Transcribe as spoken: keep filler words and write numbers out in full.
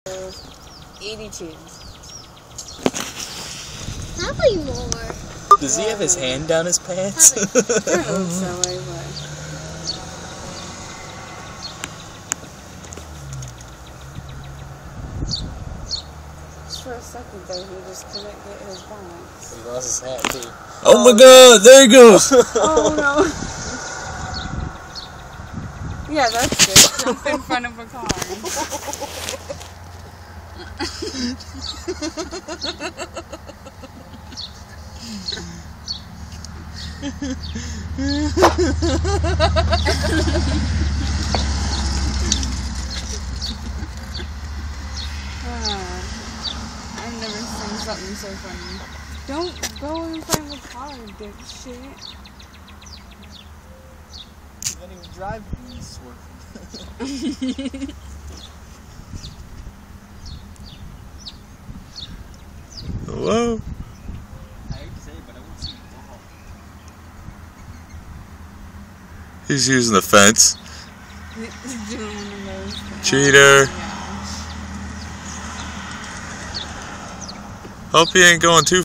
eighty-two. Probably more. Does he have his hand down his pants? I don't know so way, but... Just for a second there, he just couldn't get his balance. He lost his hat too. Oh my god, there he goes! Oh no. Yeah, that's good. Jump in front of a car. I've never seen something so funny. Don't go in front of a car, dipshit. You can't even drive these swerving. Hello? I hate to say it, but I won't see ball. He's using the fence. Doing one of those. Cheater. Yeah. Hope he ain't going too